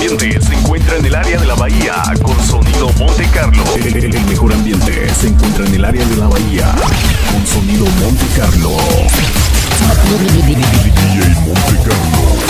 ambiente se encuentra en el área de la bahía con sonido Monte Carlo. El mejor ambiente se encuentra en el área de la bahía con sonido Monte Carlo. DJ Monte Carlo.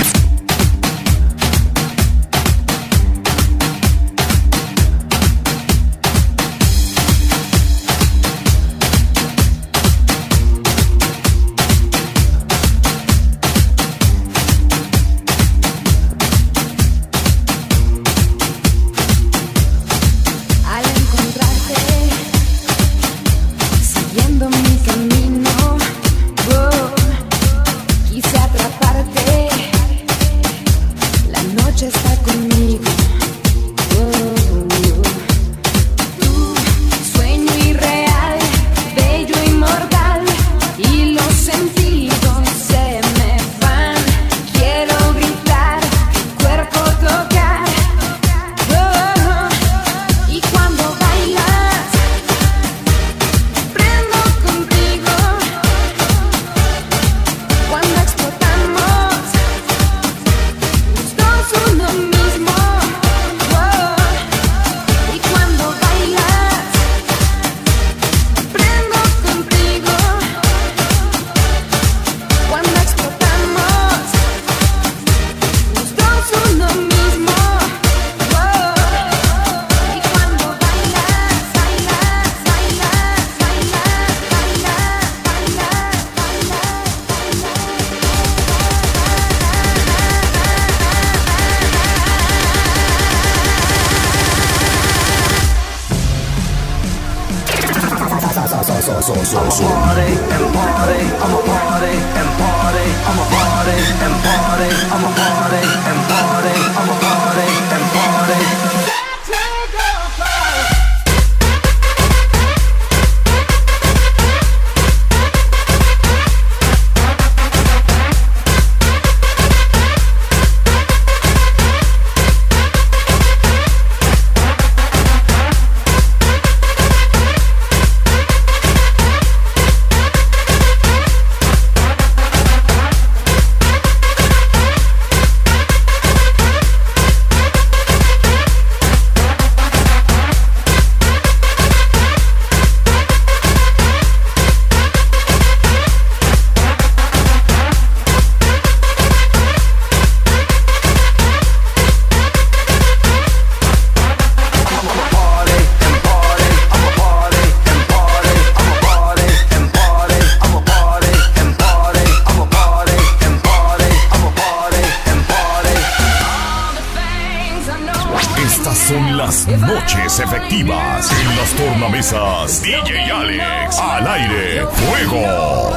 Noches efectivas en las tornamesas. DJ Alex al aire. Fuego.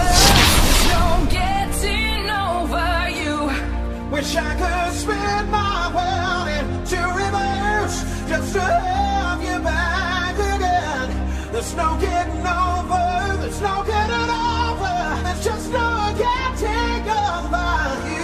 Wish I could spin my world into reverse just to have you back again. There's no getting over, there's no getting over, there's just no getting over you.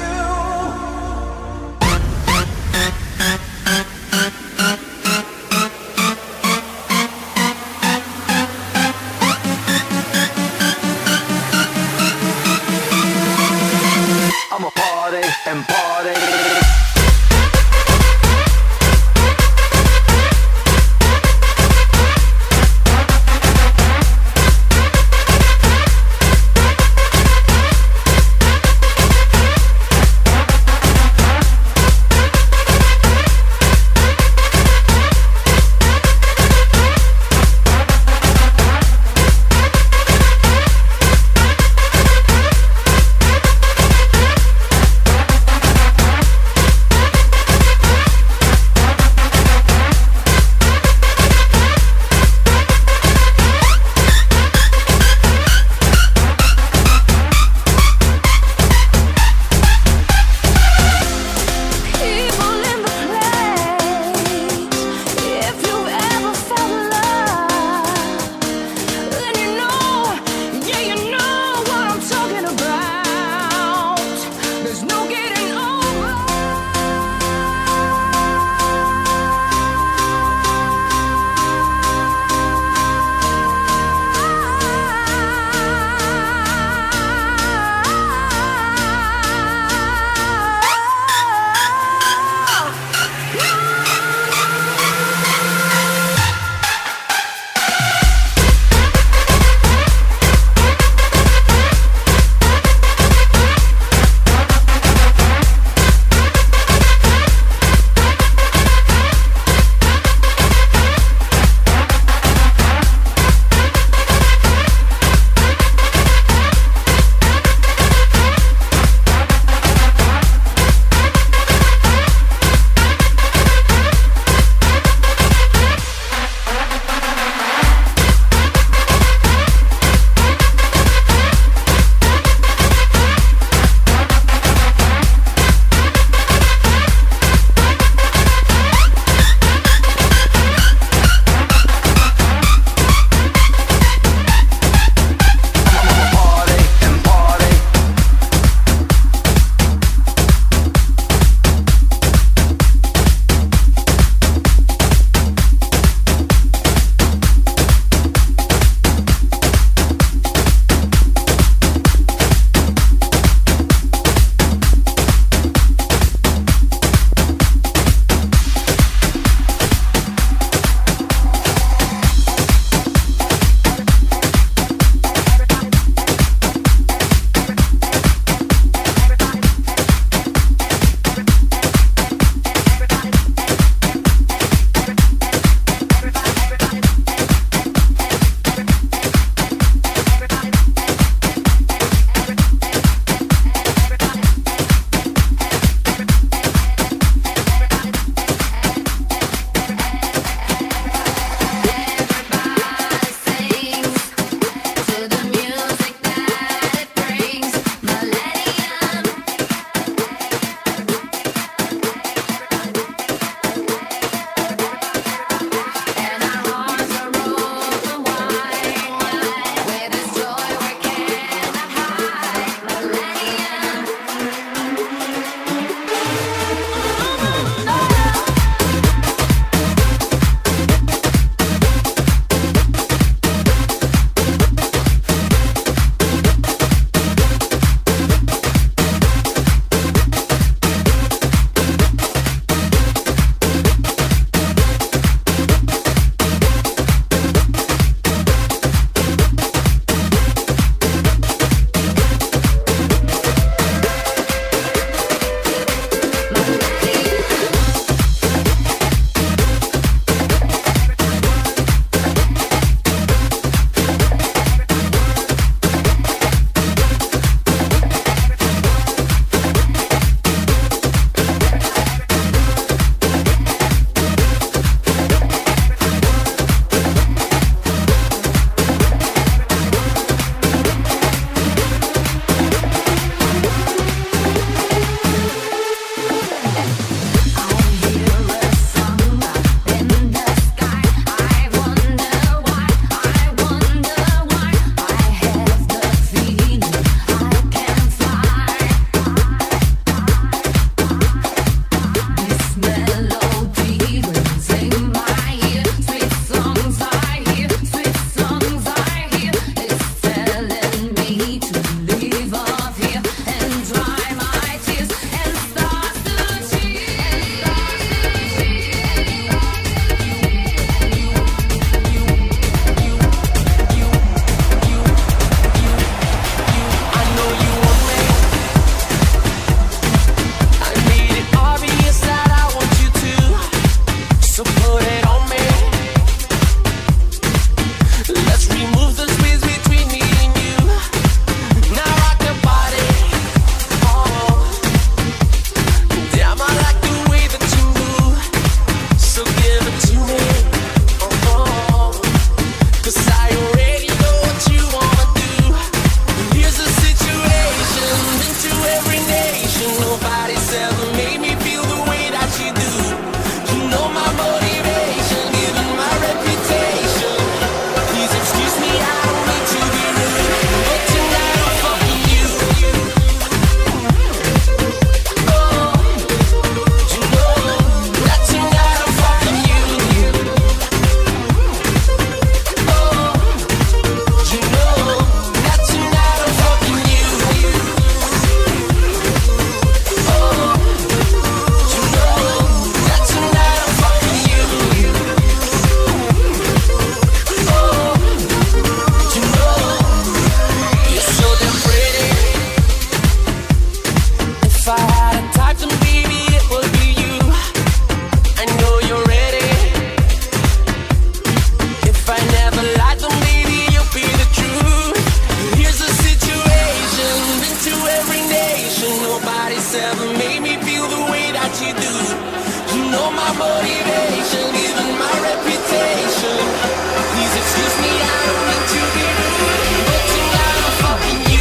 has ever made me feel the way that you do. You know my motivation, even my reputation. Please excuse me, I don't mean to be rude, but tonight I'm fucking you.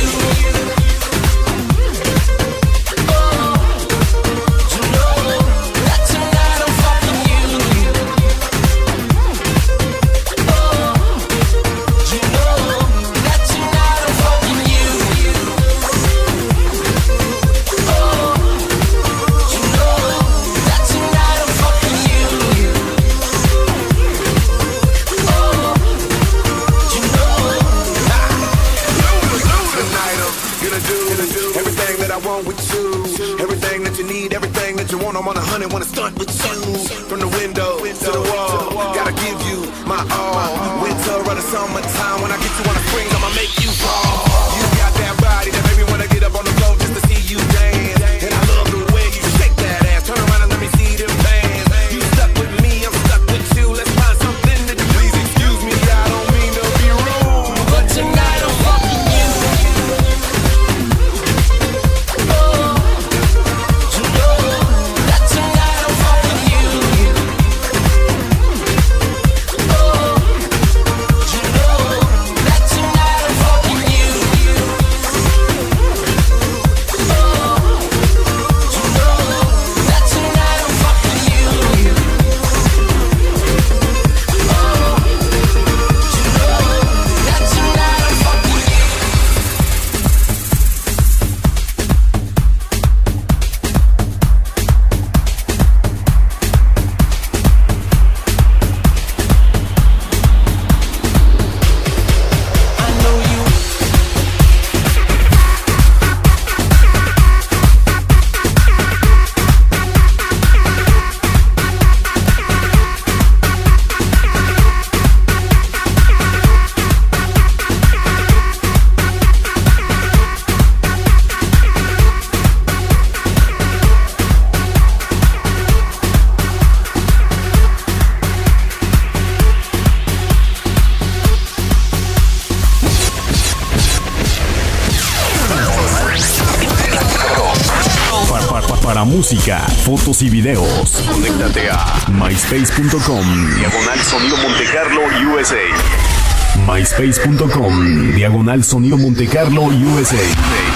I'm on 100, wanna stunt with you. From the window to the wall, gotta give you my all. Winter or the summertime, when I get you on the spring, I'ma make you fall. You got that body that made me wanna get up on the floor just to see you dance. And I love the way you shake that ass. Turn around and let me see them bands. You stuck with me, I'm stuck with you. Let's find something to do. Please excuse me, I don't mean to be rude, but tonight I'm fucking you. Para música, fotos y videos, conéctate a myspace.com/Sonido Montecarlo USA. myspace.com/Sonido Montecarlo USA.